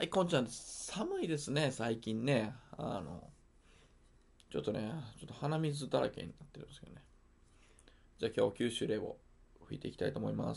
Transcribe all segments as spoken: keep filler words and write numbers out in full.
はい、こんちゃん、寒いですね、最近ね。あの、ちょっとね、ちょっと鼻水だらけになってるんですけどね。じゃあ今日、九州冷を吹いていきたいと思います。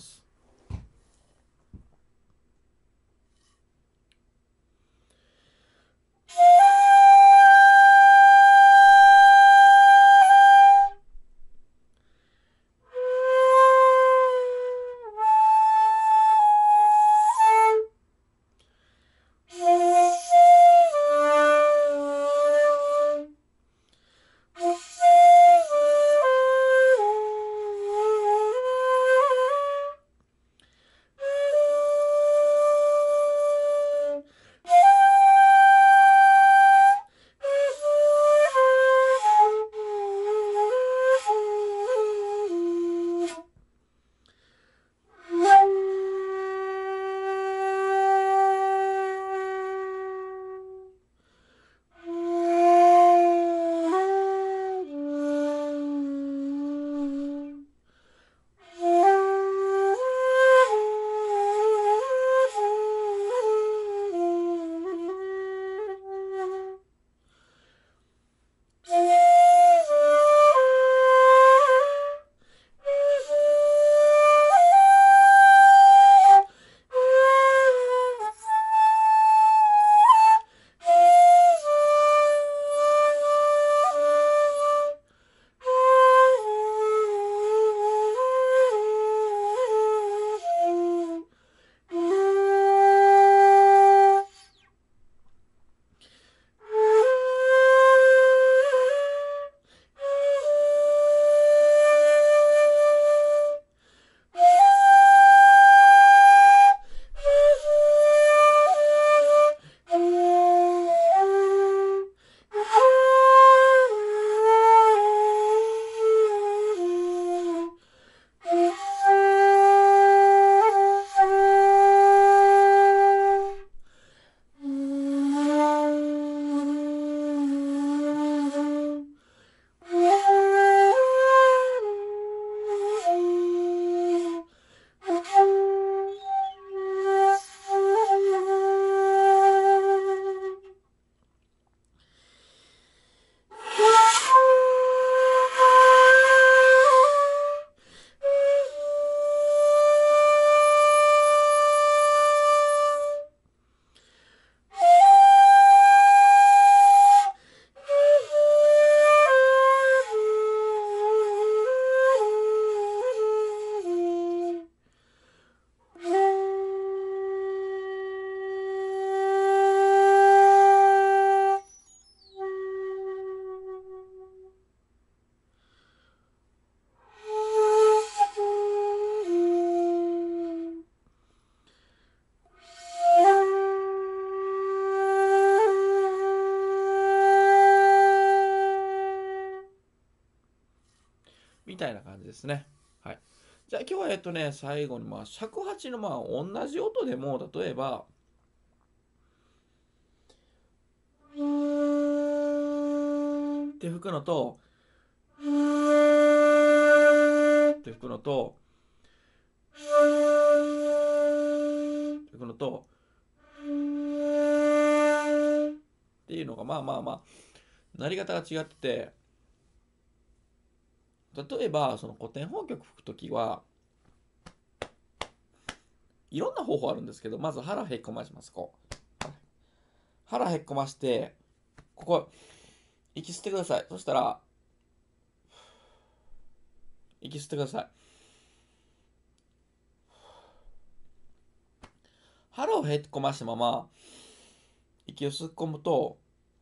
みたいな感じですね。はい。じゃあ今日はえっとね、最後にまあ尺八のまあ同じ音でも、例えば、って吹くのと、って吹くのと、って吹くのと、っていうのがまあまあまあ、なり方が違ってて、例えばその古典本曲吹くときは、いろんな方法あるんですけど、まず腹へっこまします。こう。腹へっこまして、ここ、息吸ってください。そしたら、息吸ってください。腹をへっこましたまま、息を吸っ込むと、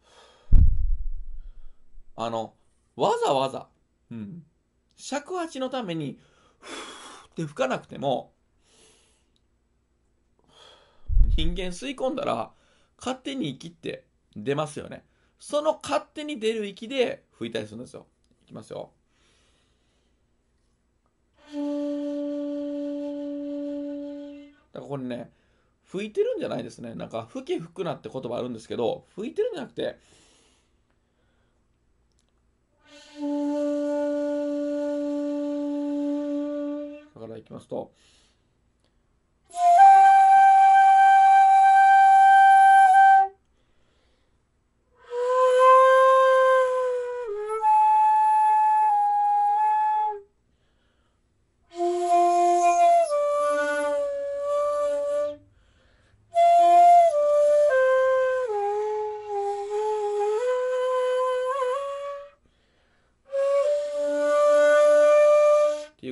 あの、わざわざ、うん、尺八のために、ふーって吹かなくても、人間吸い込んだら、勝手に息って出ますよね。その勝手に出る息で吹いたりするんですよ。いきますよ。だからこれね、吹いてるんじゃないですね。なんか、吹け吹くなって言葉あるんですけど、吹いてるんじゃなくて、だからいきますと、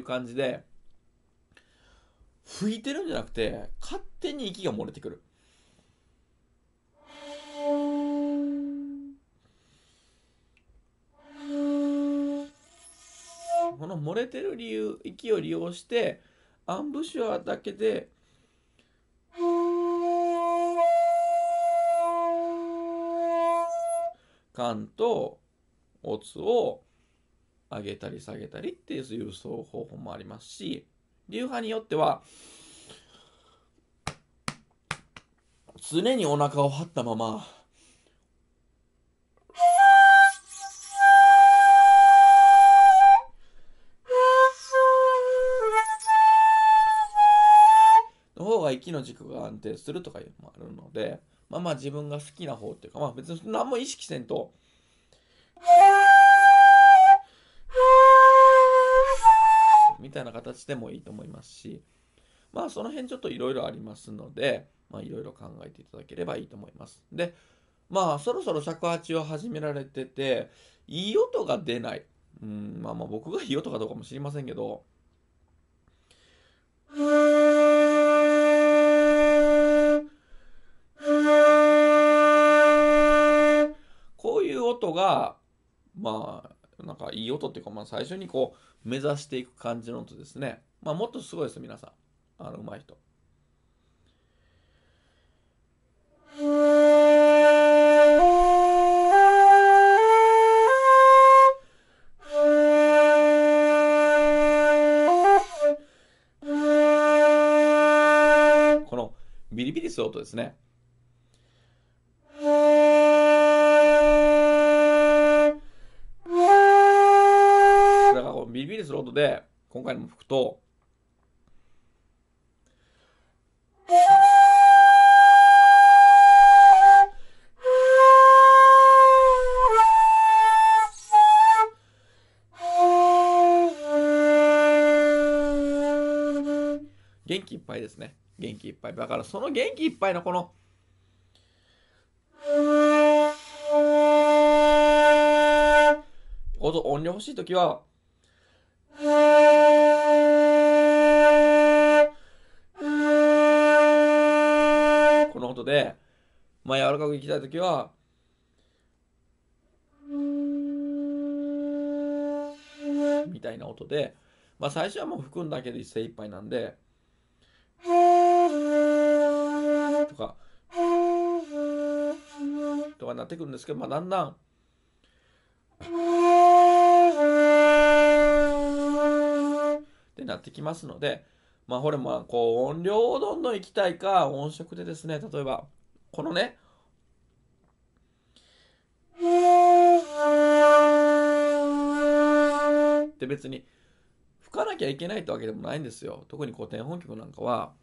いう感じで、吹いてるんじゃなくて、勝手に息が漏れてくる。この漏れてる理由、息を利用して、アンブシュアだけで、管とオツを上げたり下げたりっていう方法もありますし、流派によっては、常にお腹を張ったまま、の方が息の軸が安定するとかいうのもあるので、まあまあ自分が好きな方っていうか、まあ別に何も意識せんと、みたいな形でもいいと思いますし、まあその辺ちょっといろいろありますので、まあいろいろ考えていただければいいと思います。で、まあそろそろ尺八を始められてて、いい音が出ない。うん、まあまあ僕がいい音かどうかも知りませんけど、こういう音が、まあ、なんかいい音っていうか、まあ最初にこう目指していく感じの音ですね。まあもっとすごいです、皆さん。あの、上手い人。このビリビリする音ですね。だからこうビリビリする音で、今回のも吹くと、元気いっぱいですね。元気いっぱい。だからその元気いっぱいのこの、音、音量欲しいときは、この音で、まあ柔らかくいきたいときは、みたいな音で、まあ最初はもう吹くんだけで精一杯なんで、とか、とかなってくるんですけど、まあだんだん、ってなってきますので、まあこれもこう音量をどんどんいきたいか、音色でですね、例えば、このね、って別に吹かなきゃいけないってわけでもないんですよ。特に古典本曲なんかは、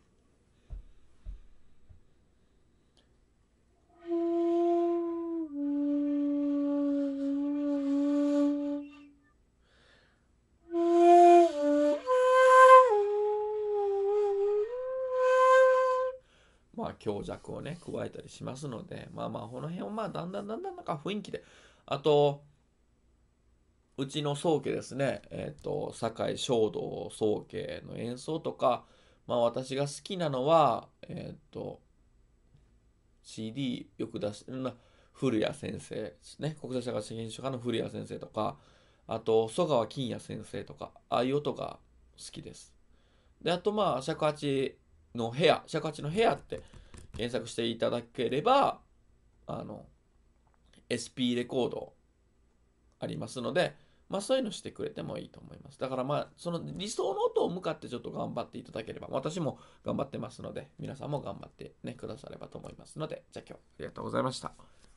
まあ強弱をね、加えたりしますので、まあまあこの辺をまあだんだんだんだんなんか雰囲気で、あと、うちの宗家ですね、えっ、ー、と、堺正道宗家の演奏とか、まあ私が好きなのは、えっ、ー、と、シーディー よく出してるな、古谷先生ですね。国際社会主義研修家の古谷先生とか、あと、曽川金也先生とか、ああいう音が好きです。で、あとまあ、尺八の部屋、尺八の部屋って検索していただければ、あの、エスピー レコードありますので、まあそういうのしてくれてもいいと思います。だからまあ、その理想の音を向かってちょっと頑張っていただければ、私も頑張ってますので、皆さんも頑張ってね、くださればと思いますので、じゃあ今日ありがとうございました。